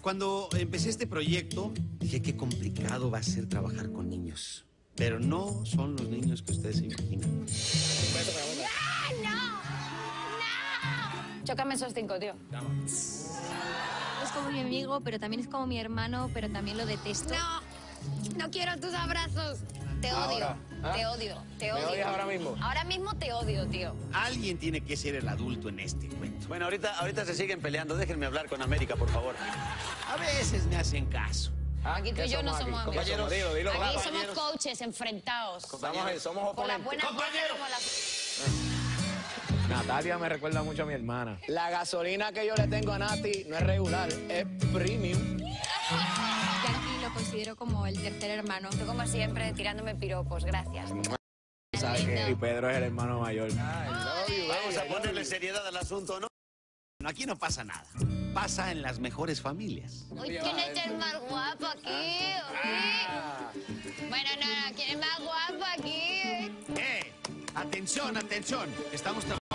Cuando empecé este proyecto, dije qué complicado va a ser trabajar con niños. Pero no son los niños que ustedes se imaginan. ¡No! Chócame esos 5, tío. Es como mi amigo, pero también es como mi hermano, pero también lo detesto. No, no quiero tus abrazos. Te odio, Ahora, ¿ah? te odio, te ¿Me odio. odias ahora mismo? Ahora mismo te odio, tío. Alguien tiene que ser el adulto en este cuento. Bueno, ahorita se siguen peleando. Déjenme hablar con América, por favor. A veces me hacen caso. Aquí tú y yo no somos amigos. Compañeros, dilo, Aquí claro. somos coaches enfrentados. Somos Con las oponentes. buenas Compañeros. como las... Natalia me recuerda mucho a mi hermana. La gasolina que yo le tengo a Nati no es regular, es premium. Yankee lo considero como el tercer hermano. Tú como siempre tirándome piropos, gracias. ¿Sabes qué? Y Pedro es el hermano mayor. Vamos a ponerle seriedad al asunto, ¿no? Aquí no pasa nada. Pasa en las mejores familias. Uy, ¿quién es el más guapo aquí? Bueno, no, ¿quién es más guapo aquí? Atención, atención. Estamos trabajando.